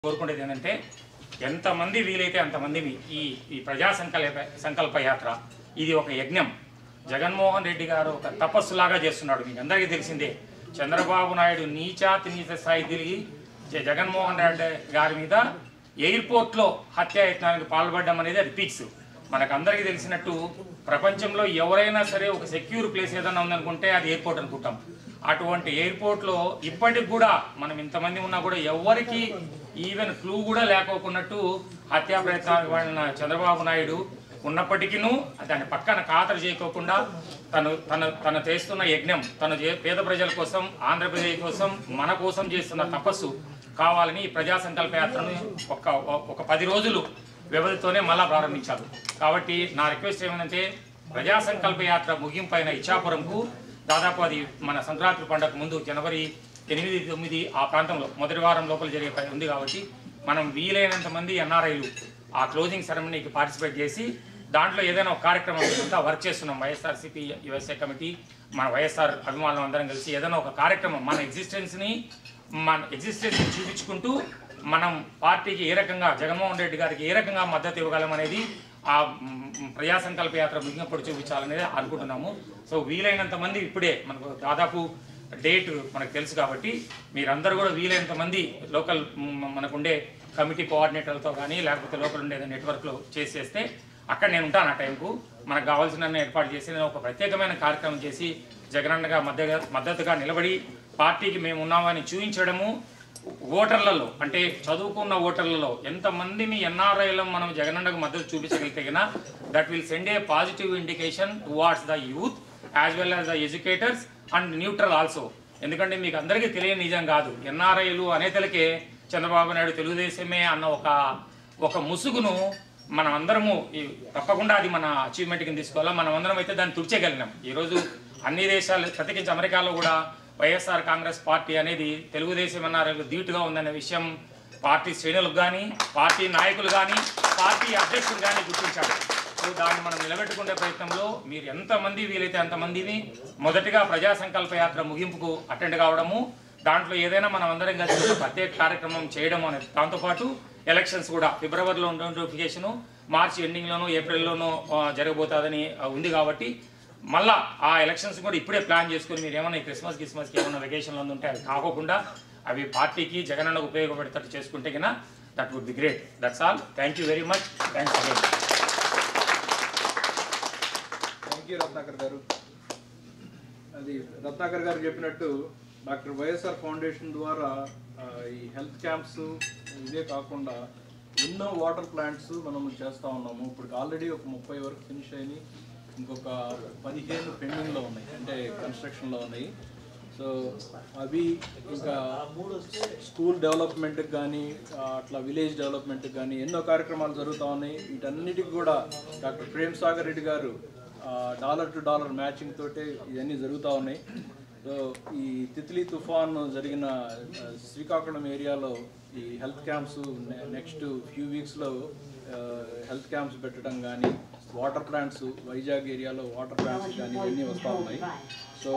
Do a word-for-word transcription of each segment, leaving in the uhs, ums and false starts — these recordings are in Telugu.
కోరుకునేది ఏంటంటే ఎంతమంది వీలైతే అంతమంది ఈ ఈ ప్రజా సంకల్ప సంకల్ప యాత్ర ఇది ఒక యజ్ఞం. జగన్మోహన్ రెడ్డి గారు ఒక తపస్సులాగా చేస్తున్నాడు. మీకు అందరికీ తెలిసిందే, చంద్రబాబు నాయుడు నీచాతి నీచ స్థాయి తిరిగి జగన్మోహన్ రెడ్డి గారి మీద ఎయిర్పోర్ట్లో హత్యాయత్నానికి పాల్పడడం అనేది అది ఫిక్స్. మనకందరికీ తెలిసినట్టు ప్రపంచంలో ఎవరైనా సరే ఒక సెక్యూర్ ప్లేస్ ఏదైనా ఉందనుకుంటే అది ఎయిర్పోర్ట్ అనుకుంటాం. అటువంటి ఎయిర్పోర్ట్లో ఇప్పటికి కూడా మనం ఇంతమంది ఉన్నా కూడా ఎవరికి ఈవెన్ క్లూ కూడా లేకోకున్నట్టు హత్యా ప్రయత్నానికి వాడిన చంద్రబాబు నాయుడు ఉన్నప్పటికీ దాన్ని పక్కన ఖాతరు చేయకోకుండా తను తన తను చేస్తున్న యజ్ఞం, తను పేద ప్రజల కోసం, ఆంధ్రప్రదేశ్ కోసం, మన కోసం చేస్తున్న తపస్సు కావాలని ఈ ప్రజా సంకల్ప యాత్రను ఒక ఒక పది రోజులు వ్యవధితోనే మళ్ళా ప్రారంభించారు. కాబట్టి నా రిక్వెస్ట్ ఏమంటే ప్రజా సంకల్ప యాత్ర ముగింపు అయిన ఇచ్చాపురంకు దాదాపు అది మన సంక్రాంతి పండుగ ముందు జనవరి ఎనిమిది తొమ్మిది ఆ ప్రాంతంలో మొదటి వారం లోపల జరిగే ఉంది. కాబట్టి మనం వీలైనంత మంది ఎన్ఆర్ఐలు ఆ క్లోజింగ్ సెరమనీకి పార్టిసిపేట్ చేసి దాంట్లో ఏదైనా ఒక కార్యక్రమం అంతా వర్క్ చేస్తున్నాం. వైఎస్ఆర్సీపీ యుఎస్ఏ కమిటీ, మన వైఎస్ఆర్ అభిమానులు అందరం కలిసి ఏదైనా ఒక కార్యక్రమం మన ఎగ్జిస్టెన్స్ని మన ఎగ్జిస్టెన్స్ని చూపించుకుంటూ మనం పార్టీకి ఏ రకంగా, జగన్మోహన్ రెడ్డి గారికి ఏ రకంగా మద్దతు ఇవ్వగలం అనేది ఆ ప్రజా సంకల్ప యాత్ర ముగినప్పుడు చూపించాలనేది అనుకుంటున్నాము. సో వీలైనంత మంది ఇప్పుడే మనకు దాదాపు డేట్ మనకు తెలుసు కాబట్టి మీరందరూ కూడా వీలైనంత మంది లోకల్ మనకుండే కమిటీ కోఆర్డినేటర్లతో కానీ లేకపోతే లోకల్ ఉండే నెట్వర్క్లో చేసేస్తే అక్కడ నేను ఉంటాను. ఆ టైంకు మనకు కావాల్సిన ఏర్పాటు చేసి నేను ఒక ప్రత్యేకమైన కార్యక్రమం చేసి జగనన్నగా మద్దతుగా మద్దతుగా నిలబడి పార్టీకి మేము ఉన్నామని చూపించడము. ఓటర్లలో అంటే చదువుకున్న ఓటర్లలో ఎంతమంది మీ ఎన్ఆర్ఐలో మనం జగనన్నకు మద్దతు చూపించగలిగితే కన్నా that will send a positive indication towards the youth as well as the educators and neutral also. ఎందుకంటే మీకు అందరికీ తెలియని నిజం కాదు, ఎన్ఆర్ఐలు అనేతలకే చంద్రబాబు నాయుడు తెలుగుదేశమే అన్న ఒక ఒక ముసుగును మనం అందరము తప్పకుండా అది మన అచీవ్మెంట్ కింద తీసుకోవాలా. మనం అందరం అయితే దాన్ని తుడిచేయగలిగినాం. ఈరోజు అన్ని దేశాలు ప్రత్యేకించి అమెరికాలో కూడా వైఎస్ఆర్ కాంగ్రెస్ పార్టీ అనేది తెలుగుదేశం ఎన్ఆర్ఐలు ధీటుగా ఉందనే విషయం పార్టీ శ్రేణులకు కానీ, పార్టీ నాయకులు కానీ, పార్టీ అధ్యక్షులు కానీ గుర్తించారు. సో దాన్ని మనం నిలబెట్టుకునే ప్రయత్నంలో మీరు ఎంతమంది వీలైతే అంతమందిని మొదటిగా ప్రజా సంకల్ప యాత్ర ముగింపుకు అటెండ్ కావడము, దాంట్లో ఏదైనా మనం అందరం కలిసి ప్రత్యేక కార్యక్రమం చేయడం అనేది, దాంతోపాటు ఎలక్షన్స్ కూడా ఫిబ్రవరిలో నోటిఫికేషను మార్చి ఎండింగ్లోనూ ఏప్రిల్లోనూ జరగబోతుందని ఉంది. కాబట్టి మళ్ళా ఆ ఎలక్షన్స్ కూడా ఇప్పుడే ప్లాన్ చేసుకుని మీరు ఏమన్నా క్రిస్మస్ క్రిస్మస్కి ఏమన్నా వెకేషన్లో ఉంటే అవి కాకోకుండా అవి పార్టీకి జగనన్నకు ఉపయోగపడేటట్టు చేసుకుంటే కన్నా that would be great. That's all. Thank you very much. Thanks again. Thank you Ratnakar garu. అది రత్నాకర్ గారు చెప్పినట్టు డాక్టర్ వైఎస్ఆర్ ఫౌండేషన్ ద్వారా ఈ హెల్త్ క్యాంప్స్ ఇవే కాకుండా ఎన్నో వాటర్ ప్లాంట్స్ మనం చేస్తూ ఉన్నాము. ఇప్పుడు ఆల్రెడీ ఒక ముప్పై వరకు ఫినిష్ అయినాయి, ఇంకొక పదిహేను పెండింగ్లో ఉన్నాయి, అంటే కన్స్ట్రక్షన్లో ఉన్నాయి. సో అవి ఇంకా స్కూల్ డెవలప్మెంట్కి కానీ అట్లా విలేజ్ డెవలప్మెంట్కి కానీ ఎన్నో కార్యక్రమాలు జరుగుతూ ఉన్నాయి. వీటన్నిటికి కూడా డాక్టర్ ప్రేమ్ సాగర్ రెడ్డి గారు డాలర్ టు డాలర్ మ్యాచింగ్ తోటే ఇవన్నీ జరుగుతూ ఉన్నాయి. సో ఈ తిత్లీ తుఫాన్ జరిగిన శ్రీకాకుళం ఏరియాలో ఈ హెల్త్ క్యాంప్స్ నెక్స్ట్ ఫ్యూ వీక్స్లో హెల్త్ క్యాంప్స్ పెట్టడం కానీ, వాటర్ ప్లాంట్స్ వైజాగ్ ఏరియాలో వాటర్ ప్లాంట్స్ కానీ ఇవన్నీ వస్తూ ఉన్నాయి. సో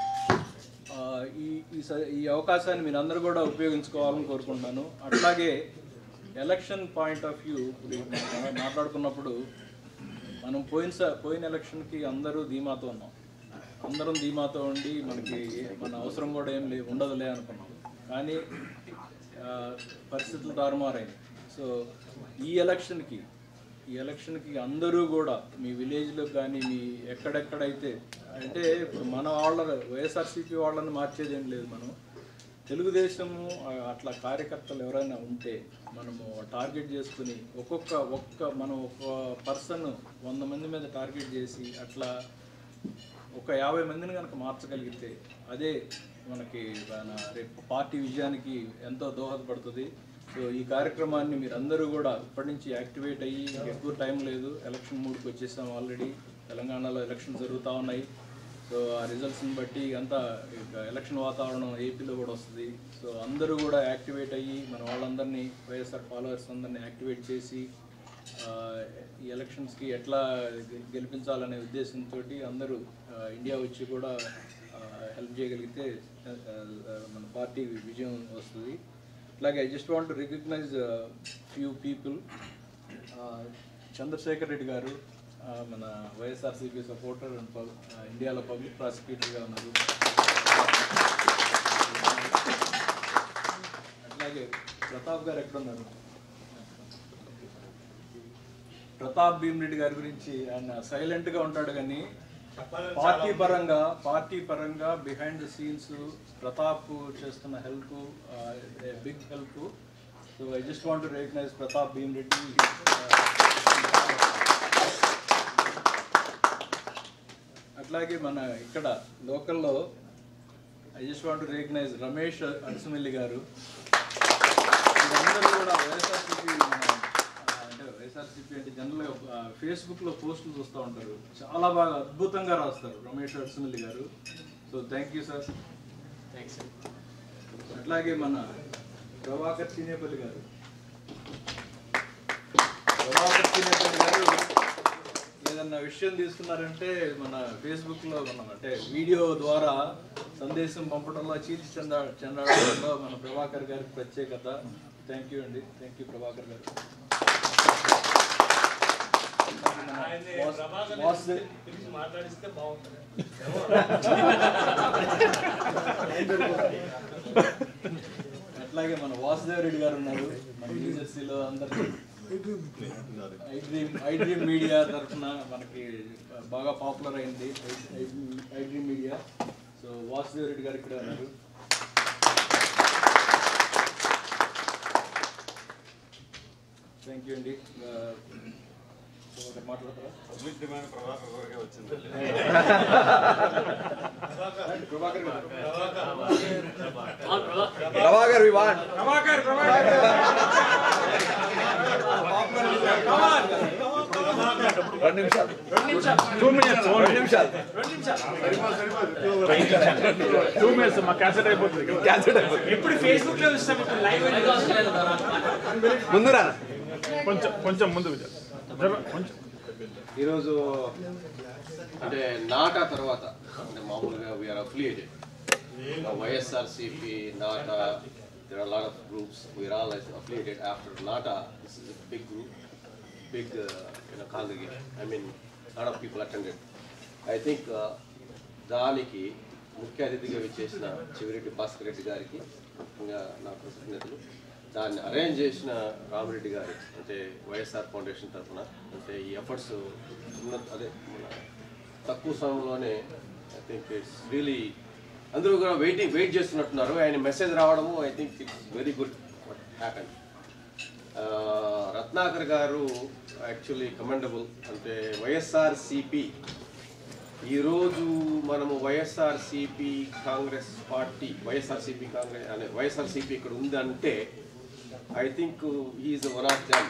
ఈ ఈ అవకాశాన్ని మీరు అందరూ కూడా ఉపయోగించుకోవాలని కోరుకుంటున్నాను. అట్లాగే ఎలక్షన్ పాయింట్ ఆఫ్ వ్యూ మాట్లాడుకున్నప్పుడు మనం పోయిన పోయిన ఎలక్షన్కి అందరూ ధీమాతో ఉన్నాం. అందరం ధీమాతో ఉండి మనకి మన అవసరం కూడా ఏం లే ఉండదులే అనుకున్నాం. కానీ పరిస్థితులు తారుమారైనాయి. సో ఈ ఎలక్షన్కి ఈ ఎలక్షన్కి అందరూ కూడా మీ విలేజ్లో కానీ మీ ఎక్కడెక్కడైతే, అంటే ఇప్పుడు మన వాళ్ళ వైఎస్ఆర్సీపీ వాళ్ళని మార్చేది ఏం లేదు. మనం తెలుగుదేశము అట్లా కార్యకర్తలు ఎవరైనా ఉంటే మనము టార్గెట్ చేసుకుని ఒక్కొక్క ఒక్క మనం ఒక పర్సన్ వంద మంది మీద టార్గెట్ చేసి అట్లా ఒక యాభై మందిని కనుక మార్చగలిగితే అదే మనకి మన రేపు పార్టీ విజయానికి ఎంతో దోహదపడుతుంది. సో ఈ కార్యక్రమాన్ని మీరు అందరూ కూడా ఇప్పటి నుంచి యాక్టివేట్ అయ్యి, ఎక్కువ టైం లేదు, ఎలక్షన్ మూడ్కి వచ్చేసాం ఆల్రెడీ. తెలంగాణలో ఎలక్షన్ జరుగుతూ ఉన్నాయి. సో ఆ రిజల్ట్స్ని బట్టి అంతా ఎలక్షన్ వాతావరణం ఏపీలో కూడా వస్తుంది. సో అందరూ కూడా యాక్టివేట్ అయ్యి మన వాళ్ళందరినీ, వైఎస్ఆర్ ఫాలోవర్స్ అందరినీ యాక్టివేట్ చేసి ఈ ఎలక్షన్స్కి ఎట్లా గెలిపించాలనే ఉద్దేశంతో అందరూ ఇండియా వచ్చి కూడా హెల్ప్ చేయగలిగితే మన పార్టీ విజయం వస్తుంది. అట్లాగే I just want to recognize few people. Chandrasekhar Reddy garu మన వైఎస్ఆర్సీపీ సపోర్టర్ అండ్ ఇండియాలో పబ్లిక్ ప్రాసిక్యూటర్గా ఉన్నారు. అట్లాగే ప్రతాప్ గారు ఎక్కడ ఉన్నారు? ప్రతాప్ భీమరెడ్డి గారి గురించి ఆయన సైలెంట్గా ఉంటాడు, కానీ పార్టీ పరంగా పార్టీ పరంగా బిహైండ్ ద సీన్స్ ప్రతాప్ చేస్తున్న help big help. So I just want to recognize Pratap Bhimareddy. అట్లాగే మన ఇక్కడ లోకల్లో I just want to recognize Ramesh Ansumilli garu. వీళ్ళందరూ కూడా వైఎస్ఆర్సీపీ అంటే వైఎస్ఆర్సీపీ అంటే జనరల్గా ఫేస్బుక్లో పోస్టులు చూస్తూ ఉంటారు, చాలా బాగా అద్భుతంగా రాస్తారు Ramesh Ansumilli garu. So thank you sir. Thanks. అట్లాగే మన ప్రభాకర్ చినేపల్లి గారు. ప్రభాకర్ చినేపల్లి గారు ఏదన్నా విషయం తీసుకున్నారంటే మన ఫేస్బుక్లో మనం అంటే వీడియో ద్వారా సందేశం పంపడంలో చీల్చి చెంద చెందడంలో మన ప్రభాకర్ గారికి ప్రత్యేకత. థ్యాంక్ యూ అండి. Thank you Prabhakar garu. మాట్లాడిస్తే బాగుంటుంది. అట్లాగే మన వాసుదేవ్ రెడ్డి గారు ఉన్నారు. మన న్యూజెర్సీలో అందరికీ I dream I dream media తరఫున మనకి బాగా పాపులర్ అయింది I dream media. So Vasudev Reddy garu ఇక్కడ ఉన్నారు. థ్యాంక్ యూ అండి. మాట్లాడతారా? ప్రభాకర్ గారు. ప్రభాకర్ వివాన్ ప్రభాకర్ ప్రభాకర్ రెండు నిమిషాలు రెండు నిమిషాలు టూ మినిట్స్ రెండు నిమిషాలు టూ మినిట్స్ మా క్యాసెట్ అయిపోతుంది. క్యాన్సిల్ అయిపోతుంది. ఇప్పుడు ఫేస్బుక్ లో చూస్తాం, ఇప్పుడు లైవ్ ముందు రా కొంచెం కొంచెం ముందు కొంచెం. ఈరోజు అంటే నాటా తర్వాత అంటే మామూలుగా we are affiliated YSRCP NATA. there are a lot of groups. We're all affiliated after NATA. This is a big group, big uh, you know, congregation. I mean, a lot of people attended. I think దానికి ముఖ్య అతిథిగా విచ్చేసిన చెవిరెడ్డి భాస్కర్ రెడ్డి గారికి ఇంకా నా కృతజ్ఞతలు. దాన్ని అరేంజ్ చేసిన రామిరెడ్డి గారు అంటే వైఎస్ఆర్ ఫౌండేషన్ తరఫున అంటే ఈ ఎఫర్ట్స్ అదే మన తక్కువ సమయంలోనే ఐ థింక్ ఇట్స్ రియలీ అందరూ కూడా వెయిటింగ్ వెయిట్ చేస్తున్నట్టున్నారు. ఆయన మెసేజ్ రావడము I think it's very good what happen. Ratnakar garu actually commendable. అంటే వైఎస్ఆర్సీపీ ఈరోజు మనము వైఎస్ఆర్సీపీ కాంగ్రెస్ పార్టీ వైఎస్ఆర్సీపీ కాంగ్రెస్ అనే వైఎస్ఆర్సీపీ ఇక్కడ ఉందంటే I think is one of them.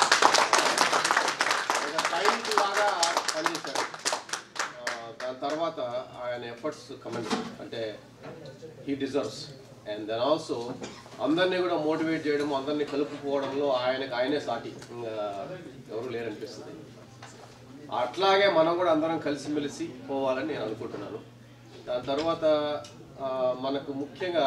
Time లాగా పనిచేశారు. దాని తర్వాత ఆయన ఎఫర్ట్స్ కమెంట్ అంటే he deserves. And then also అందరినీ కూడా మోటివేట్ చేయడం, అందరినీ కలుపుకోవడంలో ఆయనకు ఆయనే సాటి ఎవరు లేరనిపిస్తుంది. అట్లాగే మనం కూడా అందరం కలిసిమెలిసి పోవాలని నేను అనుకుంటున్నాను. దాని తర్వాత మనకు ముఖ్యంగా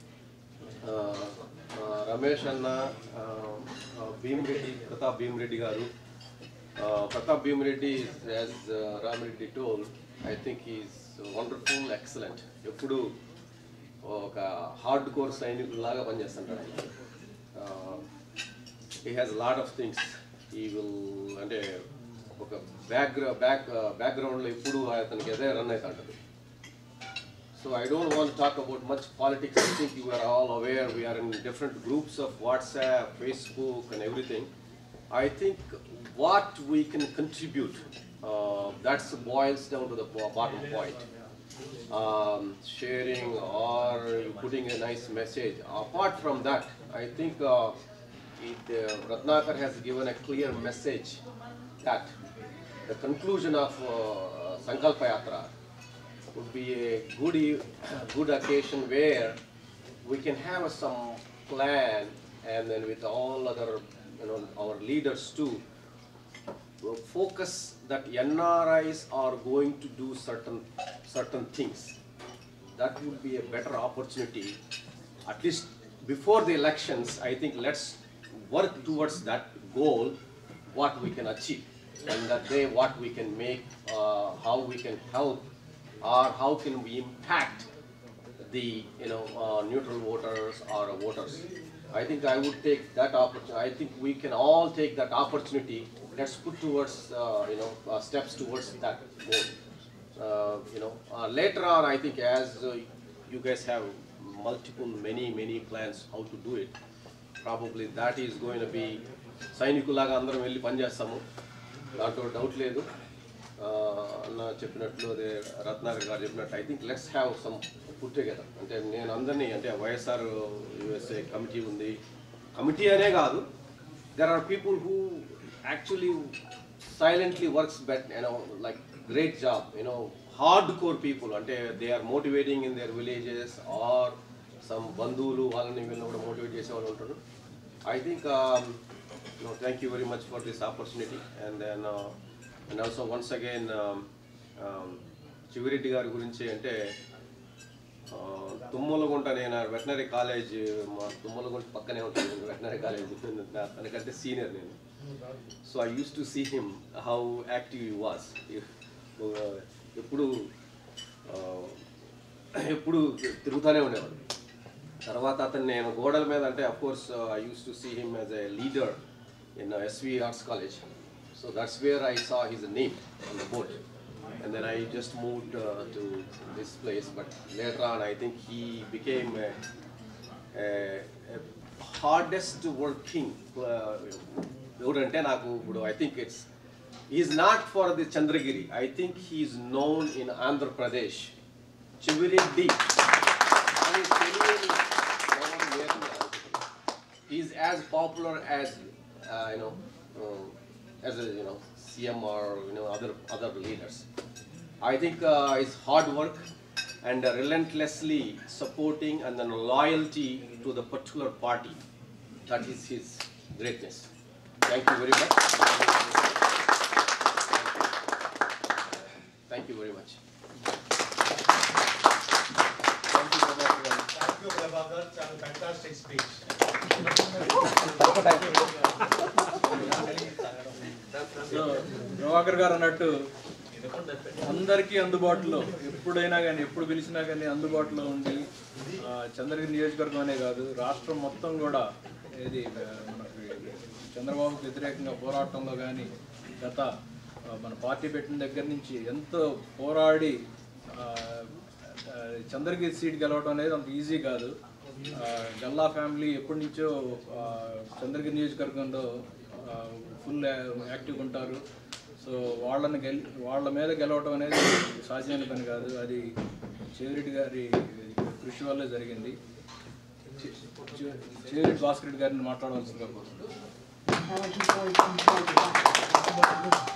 రమేష్ అన్న, Bheema Reddy, Pratap Bhimareddy garu. Pratap Bhimareddy as Ramireddy told I think is wonderful, excellent. ఎప్పుడు ఒక హార్డ్ కోర్ సైనికులాగా పనిచేస్తుంటాడు. He has lot of things. ఈ విల్ అంటే ఒక బ్యాక్గ్రౌ బ్యాక్ బ్యాక్గ్రౌండ్లో ఇప్పుడు అతనికి అదే రన్ అవుతూ ఉంటుంది. So I don't want to talk about much politics. I think you are all aware we are in different groups of WhatsApp, Facebook and everything. I think what we can contribute, uh, that boils down to the bottom point. Um, sharing or putting a nice message. Apart from that, I think uh, it, uh, Ratnakar has given a clear message that the conclusion of uh, Sankalpa Yatra would be a good, good occasion where we can have some plan, and then with all other, you know, our leaders too, focus that N R Is are going to do certain certain things. That would be a better opportunity. At least before the elections, I think let's work towards that goal, what we can achieve, and that day what we can make, uh, how we can help, or how can we impact the you know uh, neutral voters or voters. I think I would take that opportunity. I think we can all take that opportunity. Let's put towards uh, you know uh, steps towards that goal. Uh, you know uh, later on, I think as uh, you guys have multiple, many, many plans how to do it. Probably that is going to be సైనికులాగా అందరం వెళ్ళి పనిచేస్తాము, దాంట్లో డౌట్ లేదు. అన్న చెప్పినట్లు అదే రత్నాకర్ గారు చెప్పినట్టు I think let's have some put together. అంటే నేను అందరినీ అంటే వైఎస్ఆర్ యుఎస్ఏ కమిటీ ఉంది, కమిటీ అనే కాదు, there are people who actually silently works bet you know like great job, you know hard core people. అంటే they are motivating in their villages are some బంధువులు వాళ్ళని వీళ్ళని కూడా మోటివేట్ చేసే వాళ్ళు ఉంటారు. I think no, thank you very much for this opportunity, and then uh, and also once again um, um, Chevireddy garu gurinchi ante Thummalagunta నేను వెటనరీ కాలేజ్ మా తుమ్మలగుంట పక్కనే ఉంటుంది వెటనరీ కాలేజ్, తనకంటే సీనియర్ నేను. So I use to see him how active he was. ఎప్పుడు ఎప్పుడు తిరుగుతూనే ఉండేవాడు. తర్వాత అతను నేను గోడల మీద అంటే of course I use to see him as a leader in uh, S V Arts College. So that's where I saw his name on the board. And then I just moved uh, to this place. But later on, I think he became a, a, a hardest working. Uh, I think it's, he's not for the Chandragiri. I think he's known in Andhra Pradesh. Chevireddy. He's as popular as Uh, you know, uh, as a you know C M or you know other other leaders. I think uh, his hard work and uh, relentlessly supporting and then loyalty to the particular party, that is his greatness. Thank you very much. Thank you very much. Thank you, Bhaskar. It's a fantastic speech. Prabhakar garu అన్నట్టు అందరికీ అందుబాటులో ఎప్పుడైనా కానీ ఎప్పుడు పిలిచినా కానీ అందుబాటులో ఉండి చంద్రగిరి నియోజకవర్గం అనే కాదు రాష్ట్రం మొత్తం కూడా ఇది మనకి చంద్రబాబుకు వ్యతిరేకంగా పోరాటంలో కానీ గత మన పార్టీ పెట్టిన దగ్గర నుంచి ఎంతో పోరాడి చంద్రగిరి సీట్ గెలవడం అనేది అంత ఈజీ కాదు. గల్లా ఫ్యామిలీ ఎప్పటి నుంచో చంద్రగిరి నియోజకవర్గంలో ఫుల్ యాక్టివ్గా ఉంటారు. సో వాళ్ళని గెలి వాళ్ళ మీద గెలవడం అనేది సాధ్యమైన పని కాదు. అది చెవిరెడ్డి గారి కృషి వల్లే జరిగింది. చెవిరెడ్డి భాస్కర్ గారిని మాట్లాడవలసిందిగా కోరుతున్నాను.